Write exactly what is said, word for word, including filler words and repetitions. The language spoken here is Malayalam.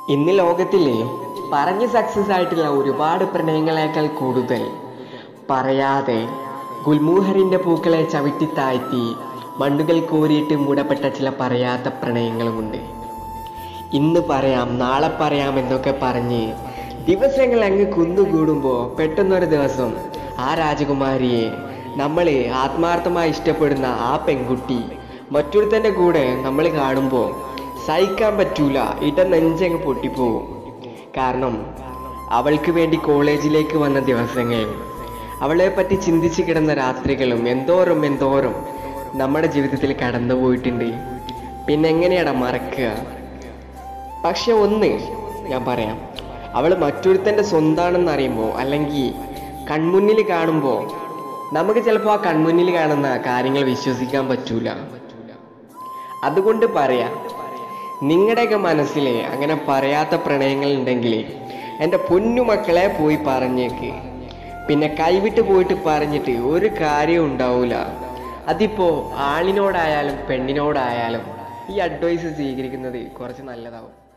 ഇന്ന് ലോകത്തിലെ പറഞ്ഞ് സക്സസ് ആയിട്ടുള്ള ഒരുപാട് പ്രണയങ്ങളേക്കാൾ കൂടുതൽ പറയാതെ ഗുൽമൂഹറിൻ്റെ പൂക്കളെ ചവിട്ടി താഴ്ത്തി മണ്ണുകൾ കോരിയിട്ട് മൂടപ്പെട്ട ചില പറയാത്ത പ്രണയങ്ങളുമുണ്ട്. ഇന്ന് പറയാം നാളെ പറയാം എന്നൊക്കെ പറഞ്ഞ് ദിവസങ്ങൾ അങ്ങ് കുന്നുകൂടുമ്പോൾ പെട്ടെന്നൊരു ദിവസം ആ രാജകുമാരിയെ നമ്മൾ ആത്മാർത്ഥമായി ഇഷ്ടപ്പെടുന്ന ആ പെൺകുട്ടി മറ്റൊരുത്തൻ്റെ കൂടെ നമ്മൾ കാണുമ്പോൾ സഹിക്കാൻ പറ്റൂല, ഇട നെഞ്ചങ്ങ് പൊട്ടിപ്പോവും. കാരണം അവൾക്ക് വേണ്ടി കോളേജിലേക്ക് വന്ന ദിവസങ്ങളും അവളെ പറ്റി ചിന്തിച്ച് കിടന്ന രാത്രികളും എന്തോരം എന്തോരം നമ്മുടെ ജീവിതത്തിൽ കടന്നു പോയിട്ടുണ്ട്. പിന്നെ എങ്ങനെയാടാ മറക്കുക? പക്ഷെ ഒന്ന് ഞാൻ പറയാം, അവൾ മറ്റൊരുത്തൻ്റെ സ്വന്തമാണെന്ന് അറിയുമ്പോൾ അല്ലെങ്കിൽ കൺമുന്നിൽ കാണുമ്പോൾ നമുക്ക് ചിലപ്പോൾ ആ കൺമുന്നിൽ കാണുന്ന കാര്യങ്ങൾ വിശ്വസിക്കാൻ പറ്റൂല. അതുകൊണ്ട് പറയാം, നിങ്ങളുടെയൊക്കെ മനസ്സിൽ അങ്ങനെ പറയാത്ത പ്രണയങ്ങൾ ഉണ്ടെങ്കിൽ എൻ്റെ പൊന്നുമക്കളെ പോയി പറഞ്ഞേക്ക്. പിന്നെ കൈവിട്ട് പോയിട്ട് പറഞ്ഞിട്ട് ഒരു കാര്യവും ഉണ്ടാവില്ല. അതിപ്പോൾ ആണിനോടായാലും പെണ്ണിനോടായാലും ഈ അഡ്വൈസ് സ്വീകരിക്കുന്നത് കുറച്ച് നല്ലതാവും.